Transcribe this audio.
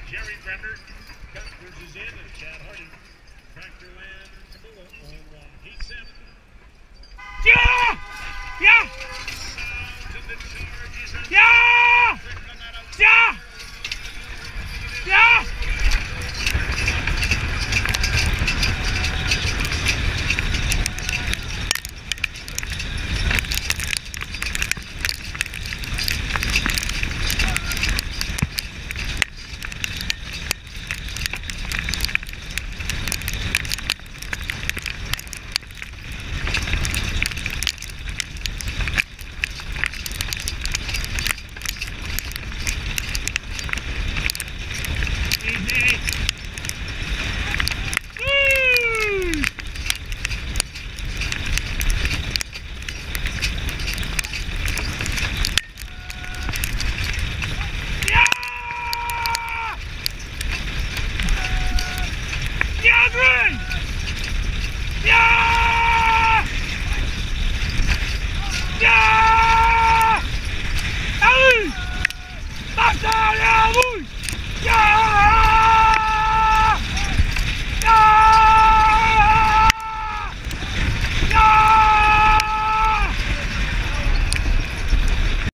Jerry Bremner. Cuthbert is in and Chad Hardy. Tractorland Camilla on Heat 7. Yeah! Yeah! Sounds of the charges. Yeah!